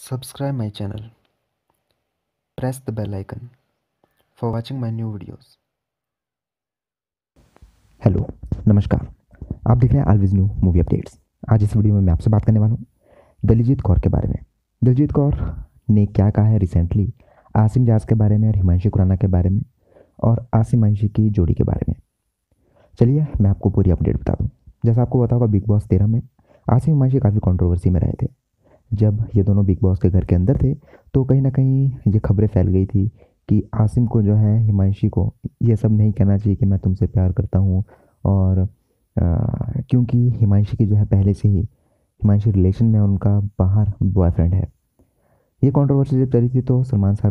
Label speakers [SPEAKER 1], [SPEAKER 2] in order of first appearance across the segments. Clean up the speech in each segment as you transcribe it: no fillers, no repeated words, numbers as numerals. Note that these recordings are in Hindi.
[SPEAKER 1] Subscribe my channel. Press the bell icon for watching my new videos.
[SPEAKER 2] Hello, नमस्कार। आप देख रहे हैं ऑलवेज न्यू मूवी अपडेट्स। आज इस वीडियो में मैं आपसे बात करने वाला हूँ दिलजीत कौर के बारे में। दिलजीत कौर ने क्या कहा है रिसेंटली आसिम जाज के बारे में और हिमांशी खुराना के बारे में और आसिम अंशी की जोड़ी के बारे में। चलिए मैं आपको पूरी अपडेट बता दूँ। जैसा आपको पता होगा बिग बॉस 13 में आसिम हिमांशी काफ़ी कंट्रोवर्सी में रहे थे। जब ये दोनों बिग बॉस के घर के अंदर थे तो कहीं ना कहीं ये खबरें फैल गई थी कि आसिम को जो है हिमांशी को ये सब नहीं कहना चाहिए कि मैं तुमसे प्यार करता हूँ। और क्योंकि हिमांशी की जो है पहले से ही हिमांशी रिलेशन में उनका बाहर बॉयफ्रेंड है। ये कंट्रोवर्सी जब चली थी तो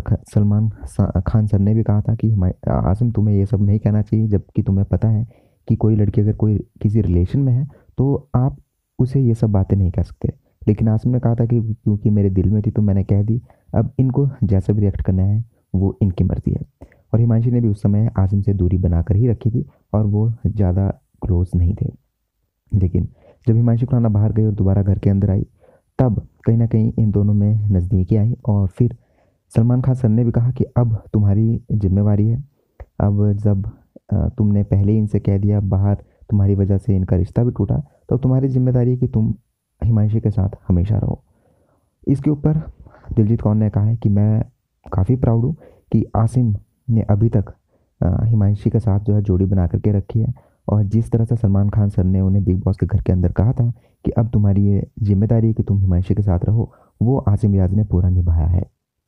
[SPEAKER 2] खान सर ने भी कहा था कि आसिम तुम्हें ये सब नहीं कहना चाहिए, जबकि तुम्हें पता है कि कोई लड़की अगर कोई किसी रिलेशन में है तो आप उसे ये सब बातें नहीं कह सकते। लेकिन आसिम ने कहा था कि क्योंकि मेरे दिल में थी तो मैंने कह दी, अब इनको जैसा भी रिएक्ट करना है वो इनकी मर्जी है। और हिमांशी ने भी उस समय आसिम से दूरी बनाकर ही रखी थी और वो ज़्यादा क्लोज नहीं थे। लेकिन जब हिमांशी खुराना बाहर गई और दोबारा घर के अंदर आई तब कहीं ना कहीं इन दोनों में नज़दीकी आई और फिर सलमान खान सर ने भी कहा कि अब तुम्हारी जिम्मेवारी है। अब जब तुमने पहले ही इनसे कह दिया, बाहर तुम्हारी वजह से इनका रिश्ता भी टूटा, तो तुम्हारी जिम्मेदारी है कि तुम हिमांशी के साथ हमेशा रहो। इसके ऊपर दिलजीत कौर ने कहा है कि मैं काफ़ी प्राउड हूँ कि आसिम ने अभी तक हिमांशी के साथ जो है जोड़ी बना करके रखी है। और जिस तरह से सलमान खान सर ने उन्हें बिग बॉस के घर के अंदर कहा था कि अब तुम्हारी ये जिम्मेदारी है कि तुम हिमांशी के साथ रहो, वो आसिम रियाज ने पूरा निभाया है।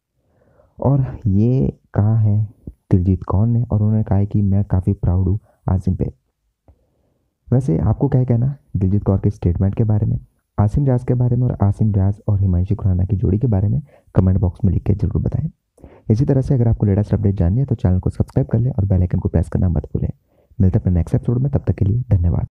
[SPEAKER 2] और ये कहा है दिलजीत कौर ने और उन्होंने कहा है कि मैं काफ़ी प्राउड हूँ आसिम पे। वैसे आपको क्या कहना दिलजीत कौर के स्टेटमेंट के बारे में, आसिम रियाज के बारे में और आसिम रियाज और हिमांशी खुराना की जोड़ी के बारे में कमेंट बॉक्स में लिख के जरूर बताएं। इसी तरह से अगर आपको लेटेस्ट अपडेट जाननी है तो चैनल को सब्सक्राइब कर लें और बेल आइकन को प्रेस करना मत भूलें। मिलते हैं अपने नेक्स्ट एपिसोड में, तब तक के लिए धन्यवाद।